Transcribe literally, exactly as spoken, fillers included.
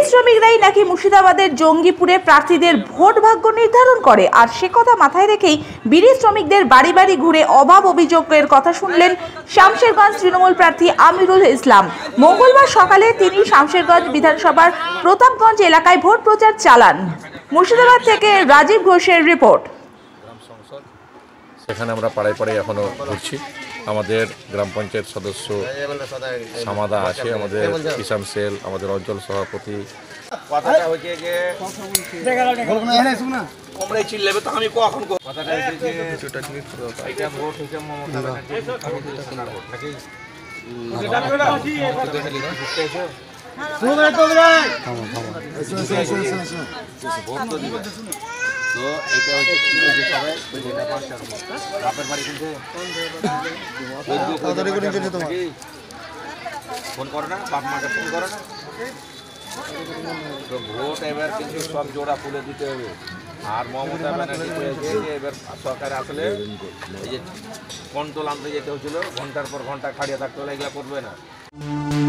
শ্রমিকরাই নাকি মুর্শিদাবাদের জঙ্গিপুরে প্রার্থীদের ভোট ভাগ্য নির্ধারণ করে। আর সে কথা মাথায় রেখেই বিড়ি শ্রমিকদের বাড়ি বাড়ি ঘুরে অভাব অভিযোগের কথা শুনলেন শামশেরগঞ্জ তৃণমূল প্রার্থী আমিরুল ইসলাম। মঙ্গলবার সকালে তিনি শামশেরগঞ্জ বিধানসভার প্রতাপগঞ্জ এলাকায় ভোট প্রচার চালান। মুর্শিদাবাদ থেকে রাজীব ঘোষের রিপোর্ট। সেখানে আমরা পাড়ায় পাড়ায় এখনো ঘুরছি। আমাদের গ্রাম পঞ্চায়েত সদস্য সামাদা আছে, আমাদের কিষাণ সেল, আমাদের অঞ্চল সভাপতি। কথাটা হচ্ছে যে তোমরাই চিল্লাবে তো আমি কখন কথাটা হচ্ছে যে এটা ভোট হচ্ছে মমতা ব্যানার্জি সোনার ভোট নাকি তো এটা হচ্ছে সবাই বাপের বাড়ি কিন্তু ফোন করো না, বাপ মাকে ফোন করো না। তো ভোট এবার কিন্তু সব জোড়া তুলে দিতে হবে। আর মমতা ব্যানার্জি বলেছে যে এবার সরকার আসলে এই যে কন্ট্রোল আনতে যেতে হচ্ছিল, ঘন্টার পর ঘন্টা খাড়িয়ে থাকতে হলে এগুলো করবে না।